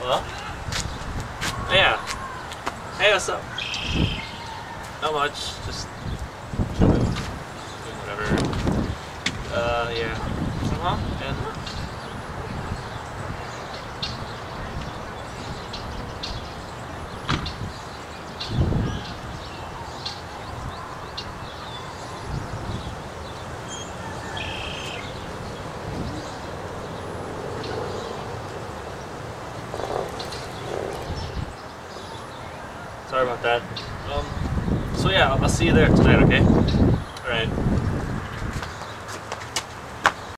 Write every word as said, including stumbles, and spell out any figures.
Hello? Oh, yeah. Hey, what's up? Not much. Just chilling. Doing whatever. Uh, yeah. Uh-huh. And... Sorry about that. Um, so yeah, I'll see you there tonight, okay? Alright.